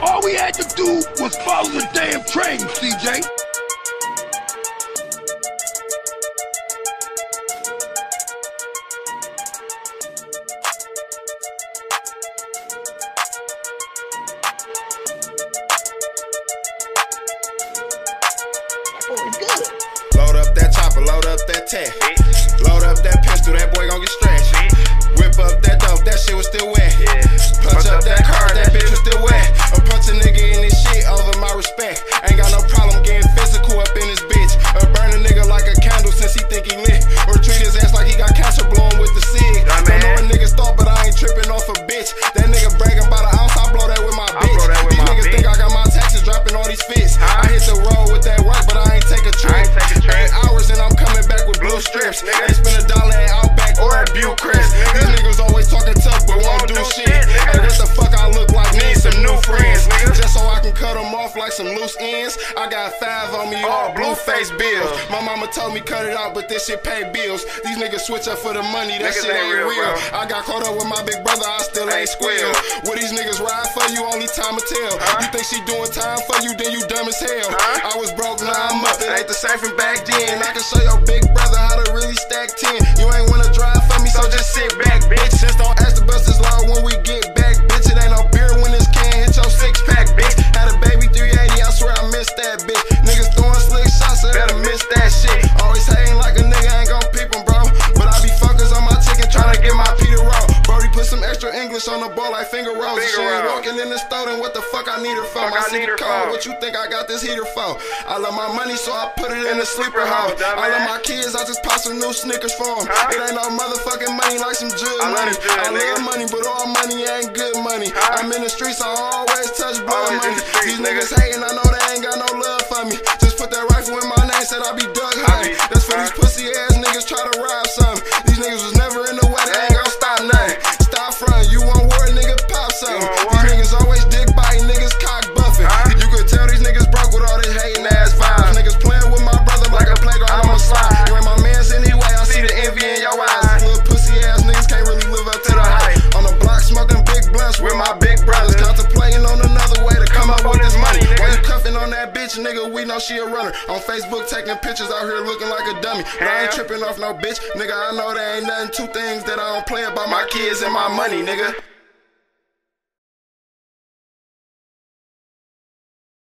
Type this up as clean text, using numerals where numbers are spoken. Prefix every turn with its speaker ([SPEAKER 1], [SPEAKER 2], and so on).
[SPEAKER 1] All we had to do was follow the damn train, CJ.
[SPEAKER 2] Load up that chopper, load up that tech. Load up that pistol, that boy gon' get stretched. Whip up that dope, that shit was still wet. Punch up that car, that bitch was still wet. A punch a nigga in this shit over my respect. Ain't got no problem getting physical up in this bitch. Burn a nigga like a candle since he think he lit. Or treat his ass like he got cancer blowing with the cig. Don't know what niggas thought, but I ain't tripping off a bitch. That nigga bragging about an ounce, I blow that with my bitch. These niggas think I got my taxes dropping all these fits. I hit the road with that work, but I ain't take a trip. 8 hours and I'm coming back with blue strips. Ain't spend $1 at Outback or at Bucharest. These niggas always talking tough but won't do shit. Hey, what the fuck I look like? Need some new friends, just so I can cut them off like some loose ends. I got 5 on me, all blue face bills. My mama told me cut it out, but this shit pay bills. These niggas switch up for the money, that shit ain't real. I got caught up with my big brother, I still ain't squeal. Will these niggas ride for you? Only time will tell. You think she doing time for you, then you dumb as hell. I was broke, now I'm up. It ain't the same from back then. I can show your big brother how to really stack 10. You ain't wanna drive for me, so just sit back, bitch. Just don't ask the bus as loud when we get back, bitch. It ain't no beer when this can hit your 6-pack, bitch. Had a baby 380, I swear I missed that, bitch. Niggas throwing slick shots, I better miss that shit. Always hating like a nigga ain't gon' peep 'em, bro. But I be focused on my chicken, tryna get my Peter roll. Brody put some extra English on the ball like finger rolls. She ain't walking in the store, then what the fuck I need her for? My city cold, what you think I got this heater for? I love my money, so I put it in the sleeper hole. I love my kids, I just pop some new Snickers for them. It ain't no motherfucking money like some jug money. I love money, but all money ain't good money. I'm in the streets, I always touch blood money. These niggas hating, I know they ain't got no love for me. Just put that rifle in my name, said I be Doug Honey. That's for these pussy ass niggas try to rob something. These niggas was never in the way, they ain't gon' stop nothing. Stop front, you want war, nigga, pop something. These niggas always dick biting, niggas cock buffing. You could tell these niggas broke with all this hating ass vibes. Niggas playing with my brother like a playground on a slide. You ain't my mans anyway, I see the envy in your eyes. Little pussy ass niggas can't really live up to the hype. On the block smoking big blunts with my big brothers. Contemplating on another way to come up with this money. While you cuffing on that bitch, nigga, we know she a runner. On Facebook taking pictures out here looking like a dummy. But I ain't tripping off no bitch, nigga, I know there ain't nothing, 2 things that I don't play about my kids and my money, nigga.